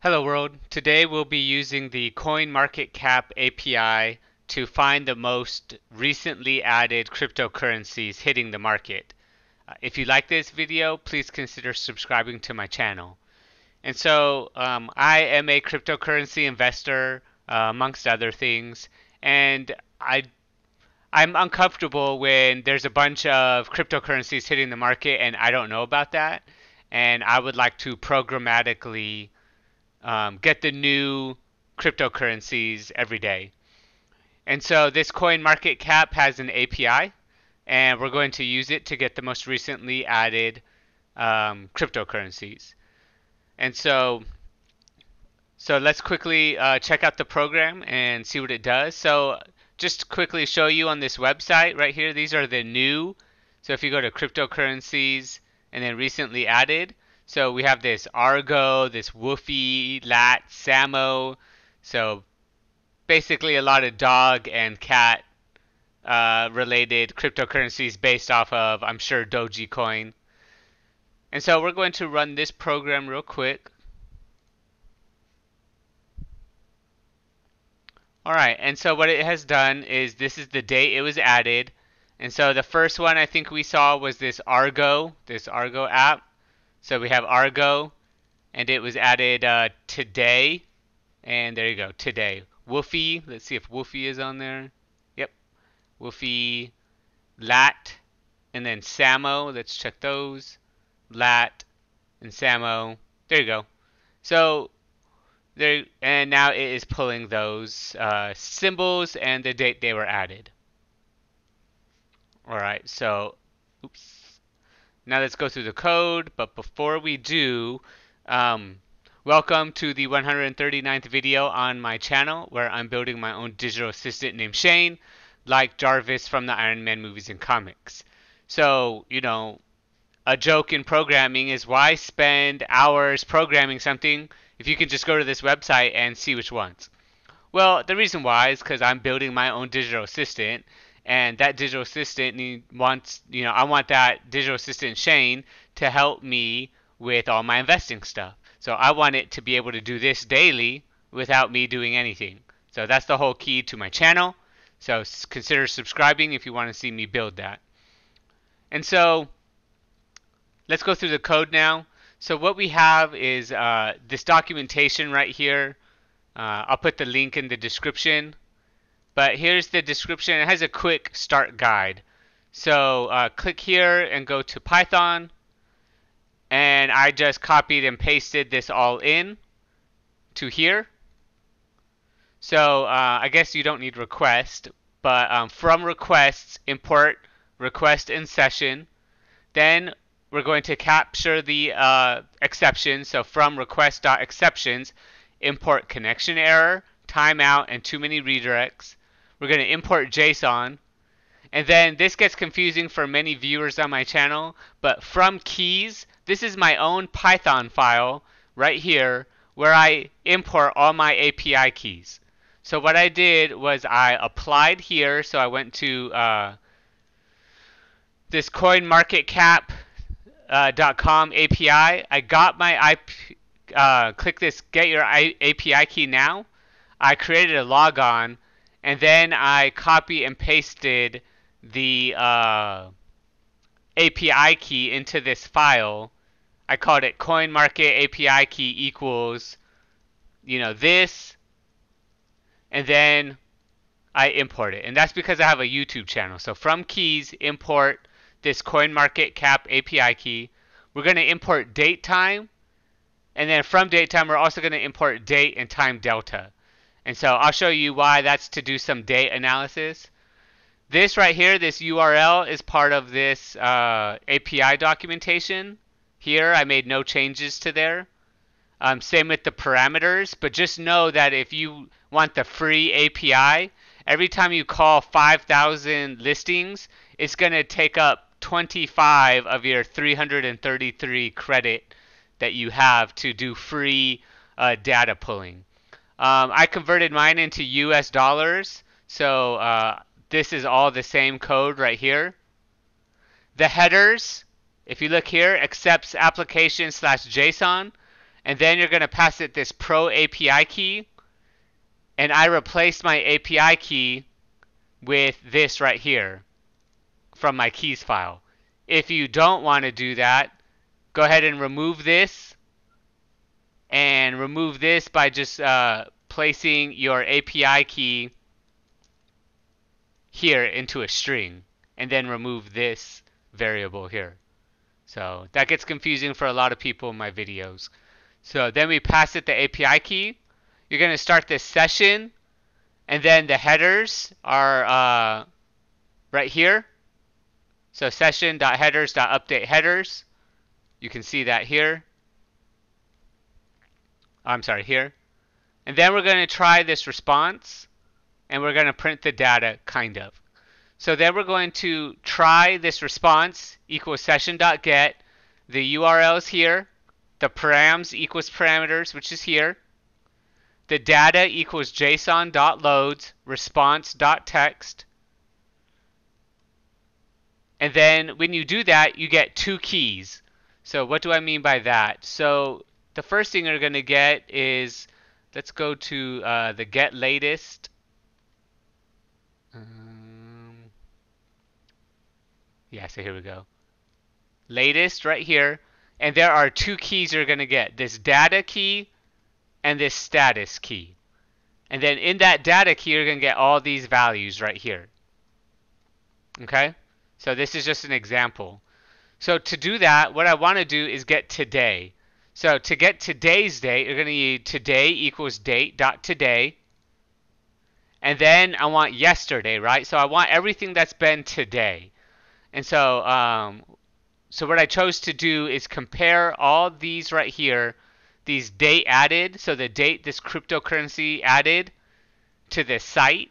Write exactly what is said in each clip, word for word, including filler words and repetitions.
Hello world. Today we'll be using the CoinMarketCap A P I to find the most recently added cryptocurrencies hitting the market. Uh, if you like this video, please consider subscribing to my channel. And so um, I am a cryptocurrency investor, uh, amongst other things, and I I'm uncomfortable when there's a bunch of cryptocurrencies hitting the market and I don't know about that, and I would like to programmatically um, get the new cryptocurrencies every day. And so this CoinMarketCap has an A P I, and we're going to use it to get the most recently added um, cryptocurrencies. And so, so let's quickly uh, check out the program and see what it does. So just to quickly show you on this website right here, these are the new. So if you go to cryptocurrencies and then recently added, so we have this Argo, this Woofy, Lat, Samo. So basically a lot of dog and cat uh, related cryptocurrencies based off of, I'm sure, Dogecoin. And so we're going to run this program real quick. All right, and so what it has done is this is the date it was added. And so the first one I think we saw was this Argo, this Argo app. So we have Argo, and it was added uh, today. And there you go, today. Woofy, let's see if Woofy is on there. Yep, Woofy, Lat, and then Samo. Let's check those. Lat and Samo. There you go. So there, and now it is pulling those uh, symbols and the date they were added. All right, so oops. Now let's go through the code. But before we do, um, welcome to the one hundred thirty-ninth video on my channel where I'm building my own digital assistant named Shane, like Jarvis from the Iron Man movies and comics. So, you know, a joke in programming is why spend hours programming something if you can just go to this website and see which ones? Well, the reason why is because I'm building my own digital assistant, and that digital assistant need, wants, you know, I want that digital assistant Shane to help me with all my investing stuff. So I want it to be able to do this daily without me doing anything. So that's the whole key to my channel. So consider subscribing if you want to see me build that. And so let's go through the code now. So what we have is uh, this documentation right here. Uh, I'll put the link in the description. But here's the description. It has a quick start guide. So uh, click here and go to Python. And I just copied and pasted this all in to here. So uh, I guess you don't need request. But um, from requests, import request in session. Then we're going to capture the uh, exception. So from request.exceptions, import connection error, timeout, and too many redirects. We're going to import JSON. And then this gets confusing for many viewers on my channel, but from keys, this is my own Python file right here where I import all my A P I keys. So what I did was I applied here, so I went to uh, this CoinMarketCap dot com A P I. I got my I P, uh, click this get your A P I key now. I created a logon, and then I copy and pasted the uh, A P I key into this file. I called it CoinMarketAPI key equals, you know, this, and then I import it. And that's because I have a YouTube channel. So from keys, import this CoinMarketCap A P I key. We're going to import date time, and then from date time we're also going to import date and time delta. And so I'll show you why that's to do some date analysis. This right here, this U R L, is part of this uh, A P I documentation. Here I made no changes to there. Um, same with the parameters, but just know that if you want the free A P I, every time you call five thousand listings, it's going to take up twenty-five of your three hundred thirty-three credit that you have to do free uh, data pulling. Um, I converted mine into U S dollars, so uh, this is all the same code right here. The headers, if you look here, accepts application slash JSON. And then you're going to pass it this pro A P I key. And I replaced my A P I key with this right here from my keys file. If you don't want to do that, go ahead and remove this. And remove this by just uh, placing your A P I key here into a string. And then remove this variable here. So that gets confusing for a lot of people in my videos. So then we pass it the A P I key. You're going to start this session. And then the headers are uh, right here. So session.headers.update headers. You can see that here. I'm sorry, here. And then we're going to try this response. And we're going to print the data, kind of. So then we're going to try this response equals session.get. The U R L is here. The params equals parameters, which is here. The data equals json.loads response.text. And then when you do that, you get two keys. So what do I mean by that? So the first thing you're going to get is, let's go to uh, the get latest. Um, yeah, so here we go. Latest right here. And there are two keys you're going to get. This data key and this status key. And then in that data key, you're going to get all these values right here. Okay? So this is just an example. So to do that, what I want to do is get today. So to get today's date, you're going to need today equals date dot today. And then I want yesterday, right? So I want everything that's been today. And so, um, so what I chose to do is compare all these right here, these date added, so the date this cryptocurrency added to the site,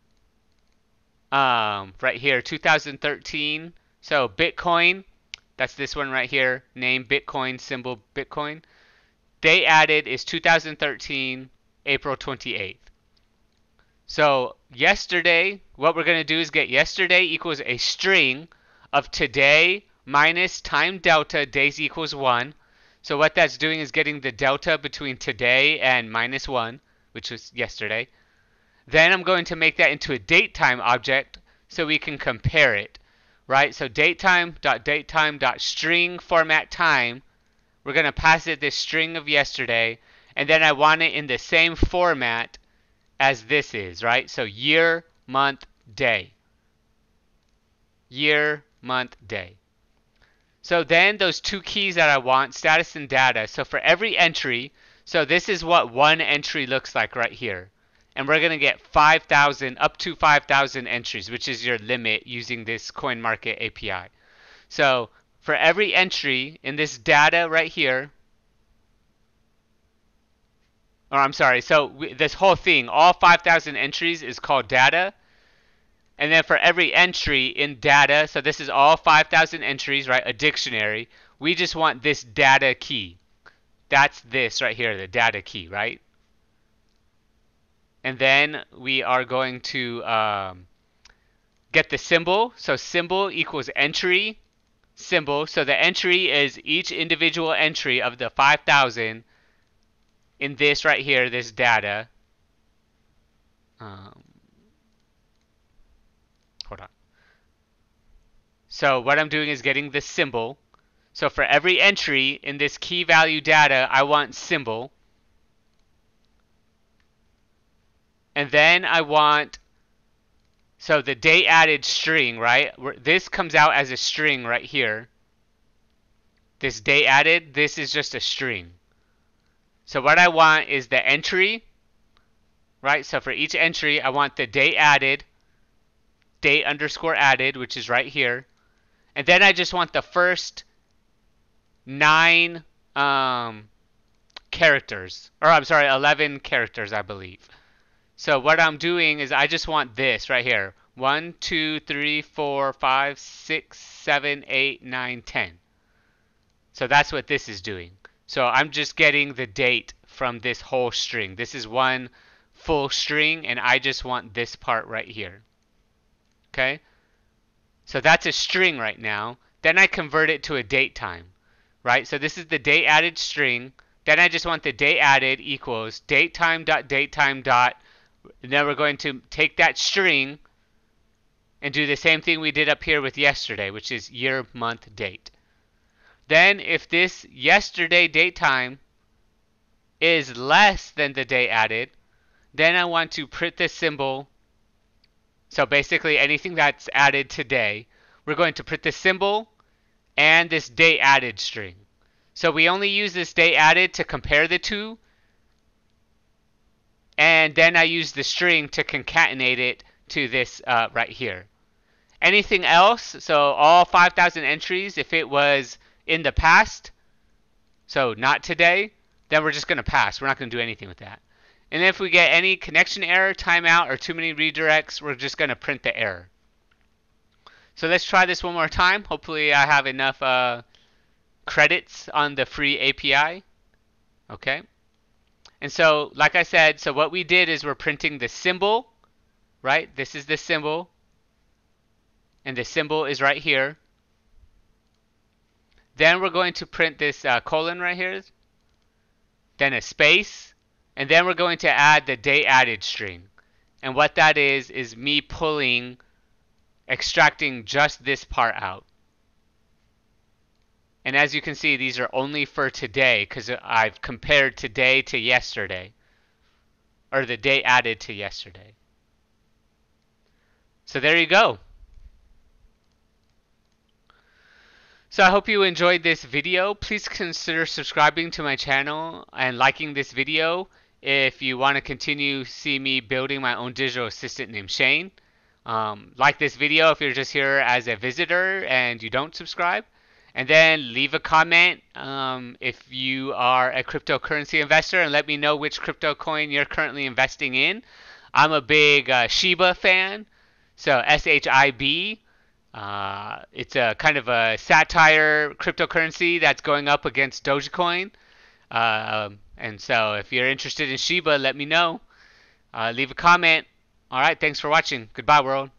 um, right here, two thousand thirteen. So Bitcoin, that's this one right here, name Bitcoin, symbol Bitcoin. Date added is two thousand thirteen, April twenty-eighth. So yesterday, what we're going to do is get yesterday equals a string of today minus time delta days equals one. So what that's doing is getting the delta between today and minus one, which was yesterday. Then I'm going to make that into a datetime object so we can compare it, right? So datetime.datetime.string format time, we're going to pass it this string of yesterday, and then I want it in the same format as this is, right? So year, month, day. Year, month, day. So then those two keys that I want, status and data. So for every entry, so this is what one entry looks like right here. And we're going to get five thousand, up to five thousand entries, which is your limit using this CoinMarketAPI. So for every entry in this data right here, or I'm sorry, so we, this whole thing, all five thousand entries is called data. And then for every entry in data, so this is all five thousand entries, right, a dictionary, we just want this data key. That's this right here, the data key, right? And then we are going to um, get the symbol. So symbol equals entry symbol. So the entry is each individual entry of the five thousand in this right here, this data. Um, hold on. So what I'm doing is getting the symbol. So for every entry in this key value data, I want symbol. And then I want, so the date added string, right? This comes out as a string right here. This date added, this is just a string. So what I want is the entry, right? So for each entry, I want the date added, date underscore added, which is right here. And then I just want the first nine um, characters, or I'm sorry, eleven characters, I believe. So what I'm doing is I just want this right here. one, two, three, four, five, six, seven, eight, nine, ten. So that's what this is doing. So I'm just getting the date from this whole string. This is one full string, and I just want this part right here. Okay? So that's a string right now. Then I convert it to a date time, right? So this is the date added string. Then I just want the date added equals datetime dot datetime dot. And then we're going to take that string and do the same thing we did up here with yesterday, which is year, month, date. Then if this yesterday date time is less than the date added, then I want to print the symbol. So basically anything that's added today, we're going to print the symbol and this date added string. So we only use this date added to compare the two, and then I use the string to concatenate it to this uh, right here. Anything else, so all five thousand entries, if it was in the past, so not today, then we're just going to pass. We're not going to do anything with that. And if we get any connection error, timeout, or too many redirects, we're just going to print the error. So let's try this one more time. Hopefully I have enough uh, credits on the free A P I. Okay. And so, like I said, so what we did is we're printing the symbol, right? This is the symbol. And the symbol is right here. Then we're going to print this uh, colon right here, then a space, and then we're going to add the date added string. And what that is, is me pulling, extracting just this part out. And as you can see, these are only for today because I've compared today to yesterday, or the date added to yesterday. So there you go. So I hope you enjoyed this video. Please consider subscribing to my channel and liking this video if you want to continue to see me building my own digital assistant named Shane. Um, like this video if you're just here as a visitor and you don't subscribe. And then leave a comment um, if you are a cryptocurrency investor and let me know which crypto coin you're currently investing in. I'm a big uh, SHIB fan, so S H I B. Uh, it's a kind of a satire cryptocurrency that's going up against Dogecoin. Uh, and so if you're interested in SHIB, let me know. Uh, leave a comment. All right, thanks for watching. Goodbye, world.